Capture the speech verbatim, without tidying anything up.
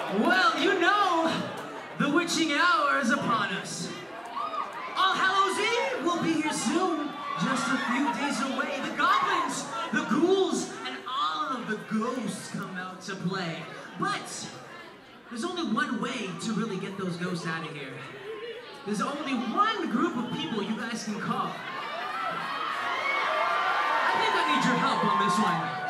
Well, you know, the witching hour is upon us. All Hallows Eve will be here soon, just a few days away. The goblins, the ghouls, and all of the ghosts come out to play. But there's only one way to really get those ghosts out of here. There's only one group of people you guys can call. I think I need your help on this one.